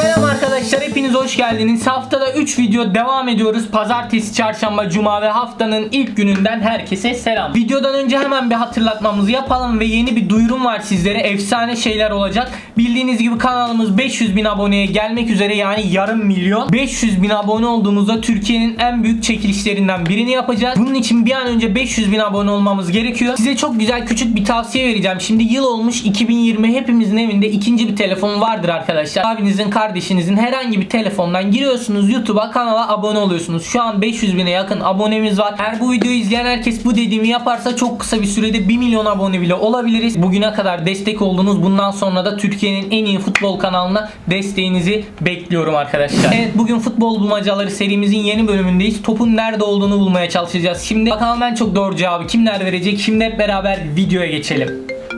Selam arkadaşlar, hepiniz hoş geldiniz. Haftada 3 video devam ediyoruz. Pazartesi, çarşamba, cuma ve haftanın ilk gününden herkese selam. Videodan önce hemen bir hatırlatmamızı yapalım ve yeni bir duyurum var sizlere. Efsane şeyler olacak. Bildiğiniz gibi kanalımız 500.000 aboneye gelmek üzere, yani yarım milyon. 500.000 abone olduğumuzda Türkiye'nin en büyük çekilişlerinden birini yapacağız. Bunun için bir an önce 500.000 abone olmamız gerekiyor. Size çok güzel küçük bir tavsiye vereceğim. Şimdi yıl olmuş 2020, hepimizin evinde ikinci bir telefon vardır arkadaşlar. Abinizin, kardeşinizin herhangi bir telefondan giriyorsunuz YouTube'a, kanala abone oluyorsunuz. Şu an 500.000'e yakın abonemiz var. Eğer bu videoyu izleyen herkes bu dediğimi yaparsa çok kısa bir sürede 1 milyon abone bile olabiliriz. Bugüne kadar destek oldunuz. Bundan sonra da Türkiye'nin en iyi futbol kanalına desteğinizi bekliyorum arkadaşlar. Evet, bugün futbol bulmacaları serimizin yeni bölümündeyiz. Topun nerede olduğunu bulmaya çalışacağız. Şimdi bakalım en çok doğru cevabı kimler verecek. Şimdi hep beraber videoya geçelim.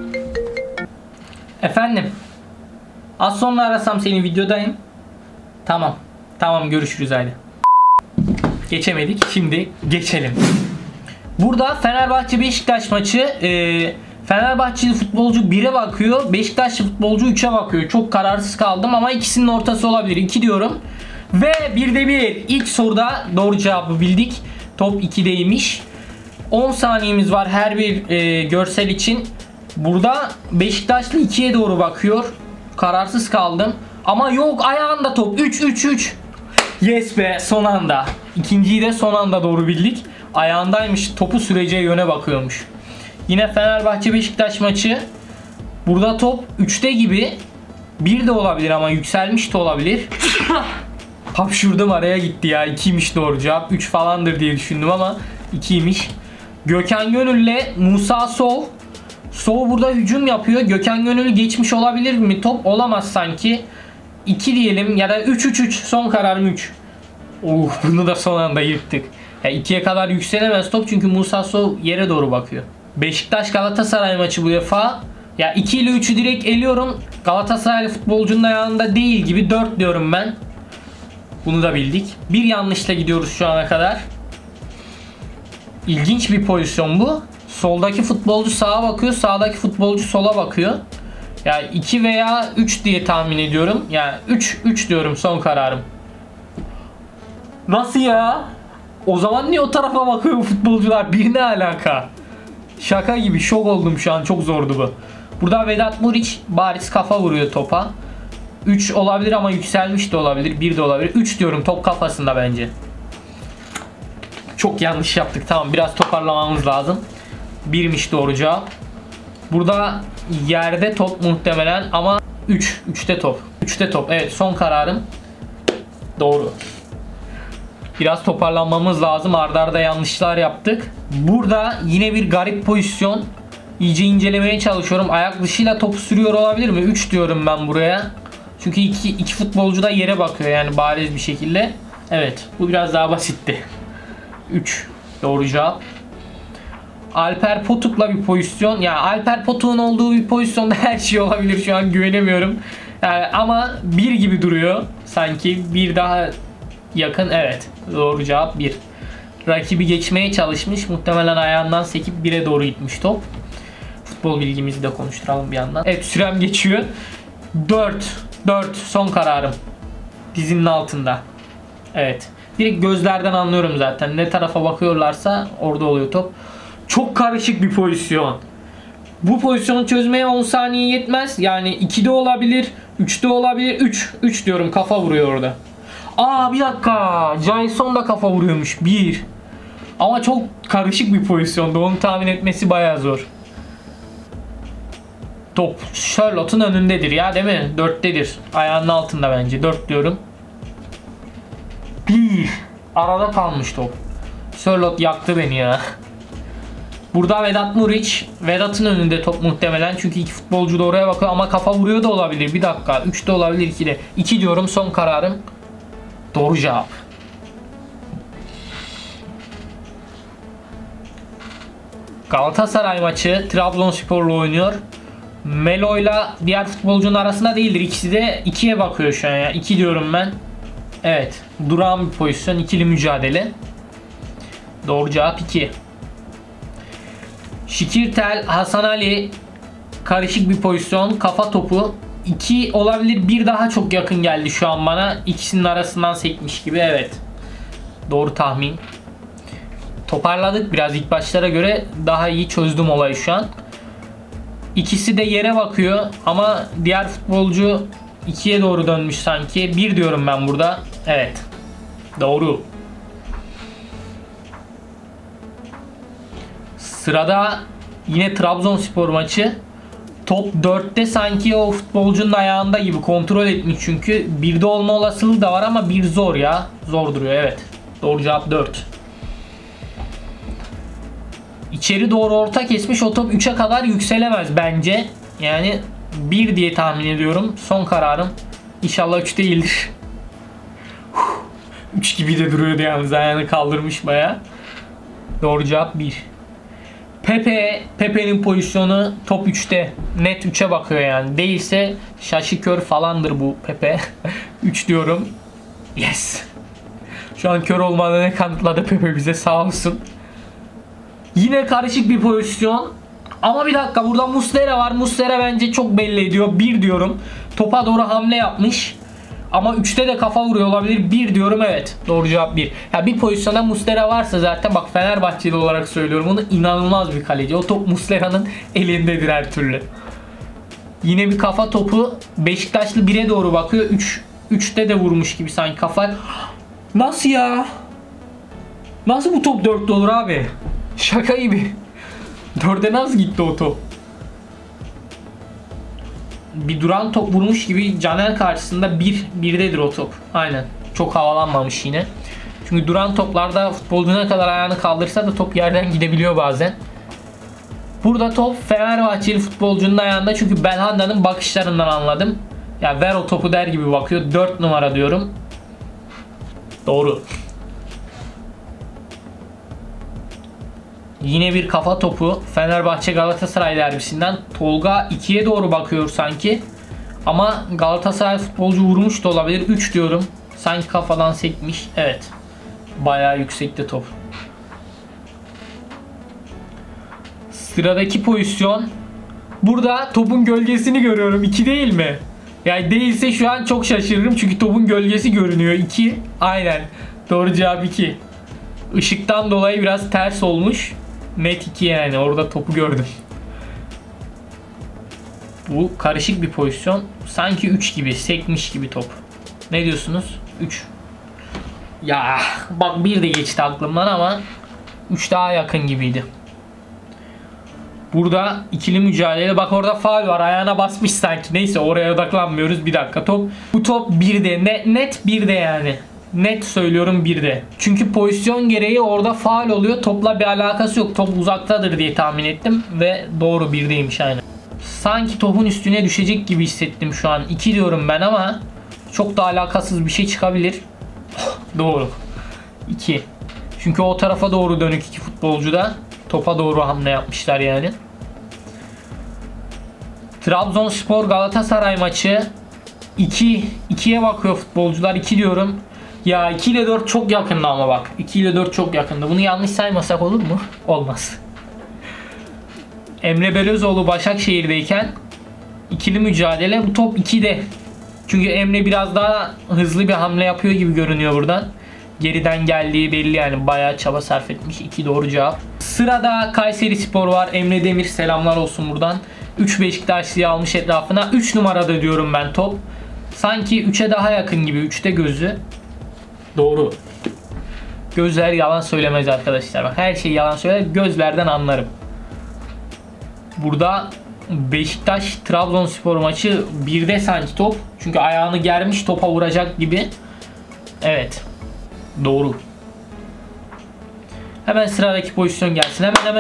Efendim? Az sonra arasam seni, videodayım. Tamam görüşürüz haydi. Geçemedik, şimdi geçelim. Burada Fenerbahçe Beşiktaş maçı. Fenerbahçeli futbolcu 1'e bakıyor, Beşiktaşlı futbolcu 3'e bakıyor. Çok kararsız kaldım ama ikisinin ortası olabilir. 2 diyorum. Ve 1'de 1. İlk soruda doğru cevabı bildik. Top 2'deymiş. 10 saniyemiz var her bir görsel için. Burada Beşiktaşlı 2'ye doğru bakıyor. Kararsız kaldım. Ama yok, ayağında top. 3. Yes be, son anda. İkinciyi de son anda doğru bildik. Ayağındaymış. Topu süreceği yöne bakıyormuş. Yine Fenerbahçe Beşiktaş maçı. Burada top 3'te gibi. 1 de olabilir ama yükselmiş de olabilir. Hapşurdum, araya gitti ya. 2'ymiş doğru cevap. 3 falandır diye düşündüm ama 2'ymiş. Gökhan Gönül'le Musa Sow. Sow burada hücum yapıyor. Gökhan Gönül geçmiş olabilir mi? Top olamaz sanki. 2 diyelim ya da 3. Son kararım 3. Bunu da son anda yırttık. Ya 2'ye kadar yükselemez top çünkü Musa Sow yere doğru bakıyor. Beşiktaş Galatasaray maçı bu defa. Ya 2 ile 3'ü direkt eliyorum. Galatasaraylı futbolcunun ayağında değil gibi, 4 diyorum ben. Bunu da bildik. Bir yanlışla gidiyoruz şu ana kadar. İlginç bir pozisyon bu. Soldaki futbolcu sağa bakıyor, sağdaki futbolcu sola bakıyor. Yani 2 veya 3 diye tahmin ediyorum. Yani 3 diyorum, son kararım. Nasıl ya? O zaman niye o tarafa bakıyor bu futbolcular? Bir ne alaka? Şaka gibi, şok oldum şu an, çok zordu bu. Burada Vedat Muriç bariz kafa vuruyor topa. 3 olabilir ama yükselmiş de olabilir, 1 de olabilir. 3 diyorum, top kafasında bence. Çok yanlış yaptık, tamam, biraz toparlamamız lazım. 1'miş doğru cevap. Burada yerde top muhtemelen ama 3'te top. 3'te top, evet, son kararım. Doğru. Biraz toparlanmamız lazım. Arda arda yanlışlar yaptık. Burada yine bir garip pozisyon. İyice incelemeye çalışıyorum. Ayak dışıyla topu sürüyor olabilir mi? 3 diyorum ben buraya. Çünkü iki futbolcu da yere bakıyor yani bariz bir şekilde. Evet, bu biraz daha basitti. 3 doğru cevap. Alper Potuk'la bir pozisyon. Ya Alper Potuk'un olduğu bir pozisyonda her şey olabilir, şu an güvenemiyorum. Yani ama 1 gibi duruyor. Sanki 1 daha yakın. Evet, doğru cevap 1. Rakibi geçmeye çalışmış. Muhtemelen ayağından sekip 1'e doğru gitmiş top. Futbol bilgimizi de konuşturalım bir yandan. Evet, sürem geçiyor. 4 son kararım. Dizinin altında. Evet. Direkt gözlerden anlıyorum zaten. Ne tarafa bakıyorlarsa orada oluyor top. Çok karışık bir pozisyon. Bu pozisyonu çözmeye 10 saniye yetmez. Yani 2'de olabilir, 3'te olabilir. 3 diyorum, kafa vuruyor orada. Bir dakika. Jason da kafa vuruyormuş. 1. Ama çok karışık bir pozisyonda. Onu tahmin etmesi bayağı zor. Top Charlotte'un önündedir ya, değil mi? 4'tedir. Ayağının altında bence. 4 diyorum. 1. Arada kalmış top. Charlotte yaktı beni ya. Burada Vedat Muriç. Vedat'ın önünde top muhtemelen. Çünkü iki futbolcu da oraya bakıyor ama kafa vuruyor da olabilir. Bir dakika. 3'te olabilir, 2'de. 2 diyorum, son kararım. Doğru cevap. Galatasaray maçı. Trabzonspor'la oynuyor. Melo'yla diğer futbolcunun arasında değildir. İkisi de 2'ye bakıyor şu an ya. 2 diyorum ben. Evet. Durağan bir pozisyon. İkili mücadele. Doğru cevap 2. Şikirtel, Hasan Ali. Karışık bir pozisyon. Kafa topu. 2 olabilir. Bir daha çok yakın geldi şu an bana. İkisinin arasından sekmiş gibi. Evet. Doğru tahmin. Toparladık biraz ilk başlara göre. Daha iyi çözdüm olayı şu an. İkisi de yere bakıyor. Ama diğer futbolcu 2'ye doğru dönmüş sanki. 1 diyorum ben burada. Evet. Doğru. Sırada yine Trabzonspor maçı. Top 4'te sanki o futbolcunun ayağında gibi kontrol etmiş çünkü. 1'de olma olasılığı da var ama 1 zor ya. Zor duruyor evet. Doğru cevap 4. İçeri doğru orta kesmiş. O top 3'e kadar yükselemez bence. Yani 1 diye tahmin ediyorum. Son kararım. İnşallah 3 değildir. 3 gibi de duruyordu yalnız. Ayağını kaldırmış baya. Doğru cevap 1. Pepe'nin pozisyonu top 3'te. Net 3'e bakıyor yani. Değilse şaşı kör falandır bu Pepe. 3 diyorum. Yes. Şu an kör olmadığını kanıtladı Pepe bize, sağ olsun. Yine karışık bir pozisyon. Ama bir dakika, burada Muslera var. Muslera bence çok belli ediyor. 1 diyorum. Topa doğru hamle yapmış. Ama 3'te de kafa vuruyor olabilir. 1 diyorum evet. Doğru cevap 1. Ya bir pozisyonda Muslera varsa zaten, bak Fenerbahçeli olarak söylüyorum bunu, inanılmaz bir kaleci. O top Muslera'nın elindedir her türlü. Yine bir kafa topu. Beşiktaşlı 1'e doğru bakıyor. 3'te de vurmuş gibi sanki kafa. Nasıl ya? Nasıl bu top 4'te olur abi? Şaka gibi. 4'e nasıl gitti o top? Bir duran top vurmuş gibi Caner karşısında 1'dedir o top. Aynen. Çok havalanmamış yine. Çünkü duran toplarda futbolcu ne kadar ayağını kaldırsa da top yerden gidebiliyor bazen. Burada top Fenerbahçeli futbolcunun ayağında, çünkü Belhanda'nın bakışlarından anladım. Ya ver o topu der gibi bakıyor. 4 numara diyorum. Doğru. Yine bir kafa topu. Fenerbahçe Galatasaray derbisinden. Tolga 2'ye doğru bakıyor sanki. Ama Galatasaray futbolcu vurmuş da olabilir. 3 diyorum. Sanki kafadan sekmiş. Evet. Bayağı yüksekte top. Sıradaki pozisyon. Burada topun gölgesini görüyorum. 2 değil mi? Yani değilse şu an çok şaşırırım. Çünkü topun gölgesi görünüyor. 2. Aynen. Doğru cevap 2. Işıktan dolayı biraz ters olmuş. Net 2 yani. Orada topu gördüm. Bu karışık bir pozisyon. Sanki 3 gibi. Sekmiş gibi top. Ne diyorsunuz? 3. Ya bak 1 de geçti aklımdan ama 3 daha yakın gibiydi. Burada ikili mücadele. Bak orada faul var. Ayağına basmış sanki. Neyse oraya odaklanmıyoruz. Bir dakika top. Bu top 1'de. Net 1'de yani. Net söylüyorum 1'de. Çünkü pozisyon gereği orada faul oluyor. Topla bir alakası yok. Top uzaktadır diye tahmin ettim. Ve doğru 1'deymiş aynen. Sanki topun üstüne düşecek gibi hissettim şu an. 2 diyorum ben ama çok da alakasız bir şey çıkabilir. Doğru. 2. Çünkü o tarafa doğru dönük iki futbolcu da topa doğru hamle yapmışlar yani. Trabzonspor Galatasaray maçı. 2'ye bakıyor futbolcular. 2 diyorum. Ya 2 ile 4 çok yakındı ama bak. 2 ile 4 çok yakındı. Bunu yanlış saymasak olur mu? Olmaz. Emre Belözoğlu Başakşehir'deyken ikili mücadele. Bu top 2'de. Çünkü Emre biraz daha hızlı bir hamle yapıyor gibi görünüyor buradan. Geriden geldiği belli yani. Bayağı çaba sarf etmiş. 2 doğru cevap. Sırada Kayserispor var. Emre Demir, selamlar olsun buradan. 3 Beşiktaşlı'yı almış etrafına. 3 numarada diyorum ben top. Sanki 3'e daha yakın gibi. 3'te gözü. Doğru. Gözler yalan söylemez arkadaşlar. Bak her şey yalan söyler. Gözlerden anlarım. Burada Beşiktaş Trabzonspor maçı 1'de sanki top. Çünkü ayağını germiş, topa vuracak gibi. Evet. Doğru. Hemen sıradaki pozisyon gelsin. Hemen.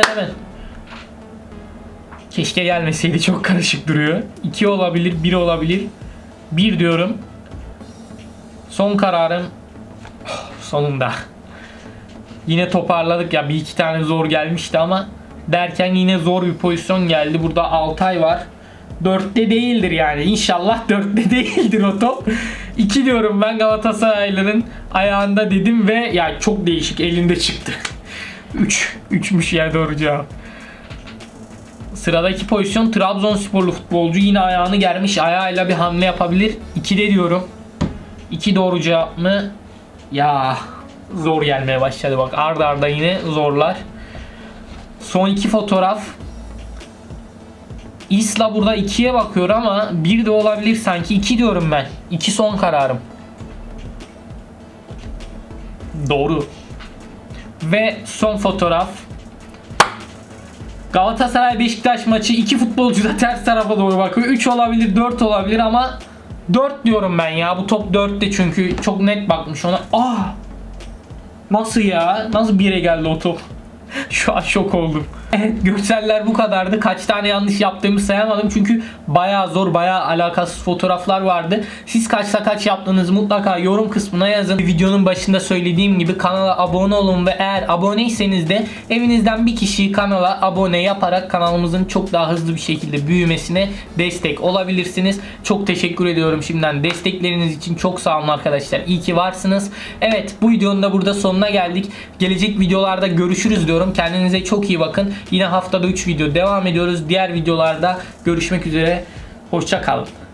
Keşke gelmeseydi, çok karışık duruyor. 2 olabilir, 1 olabilir. 1 diyorum. Son kararım. Sonunda. Yine toparladık ya. Bir iki tane zor gelmişti ama derken yine zor bir pozisyon geldi. Burada Altay var. 4'te değildir yani. İnşallah 4'te değildir o top. 2 diyorum ben, Galatasaraylı'nın ayağında dedim ve ya çok değişik elinde çıktı. 3'müş ya doğru cevap. Sıradaki pozisyon Trabzonsporlu futbolcu. Yine ayağını germiş. Ayağıyla bir hamle yapabilir. 2'de diyorum. 2 doğru cevap mı? Ya zor gelmeye başladı bak. Arda arda yine zorlar. Son 2 fotoğraf. Isla burada 2'ye bakıyor ama 1 de olabilir sanki. 2 diyorum ben. 2 son kararım. Doğru. Ve son fotoğraf. Galatasaray Beşiktaş maçı, 2 futbolcu da ters tarafa doğru bakıyor. 3 olabilir, 4 olabilir ama 4 diyorum ben ya. Bu top 4'te çünkü çok net bakmış ona. Nasıl ya? Nasıl 1'e geldi o top? Şu an şok oldum. Evet, görseller bu kadardı. Kaç tane yanlış yaptığımı sayamadım. Çünkü bayağı zor, bayağı alakasız fotoğraflar vardı. Siz kaçta kaç yaptınız mutlaka yorum kısmına yazın. Videonun başında söylediğim gibi kanala abone olun ve eğer aboneyseniz de evinizden bir kişiyi kanala abone yaparak kanalımızın çok daha hızlı bir şekilde büyümesine destek olabilirsiniz. Çok teşekkür ediyorum şimdiden destekleriniz için. Çok sağ olun arkadaşlar. İyi ki varsınız. Evet, bu videonun da burada sonuna geldik. Gelecek videolarda görüşürüz diyorum. Kendinize çok iyi bakın. Yine haftada 3 video devam ediyoruz. Diğer videolarda görüşmek üzere. Hoşça kalın.